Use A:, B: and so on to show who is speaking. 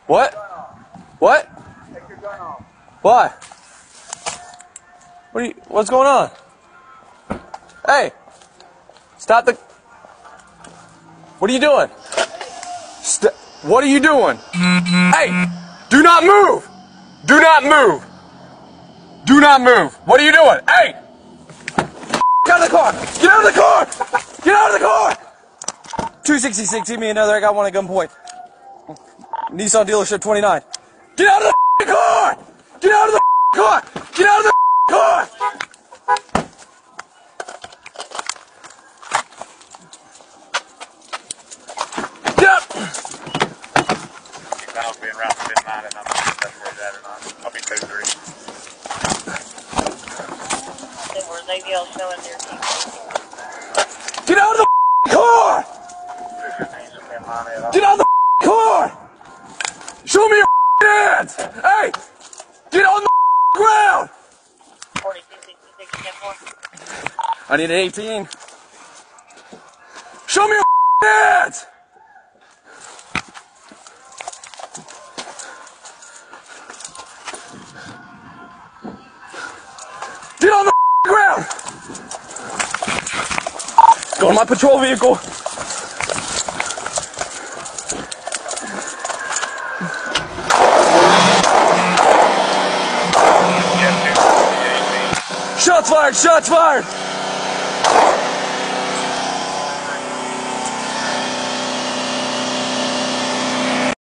A: What? What?
B: Take your gun off.
A: Why? What's going on? Hey! Stop the... What are you doing? What are you doing? Hey! Do not move! Do not move! Do not move! What are you doing? Hey! Get out of the car! Get out of the car! Get out of the car! 266, give me another. I got one at gunpoint. Nissan dealership 29. Get out of the car! Get out of the car! Get out of the car! Get up!
C: I'll be around the midnight and I'm not sure where that or not. I'll be 2-3.
D: Were they all showing their
A: Get out of the car! Get out of the car! Show me your hands! Hey! Get on the ground!
D: 4266
A: I need an 18. Show me your hands! Get on the ground! Go to my patrol vehicle. Shots fired! Shots fired!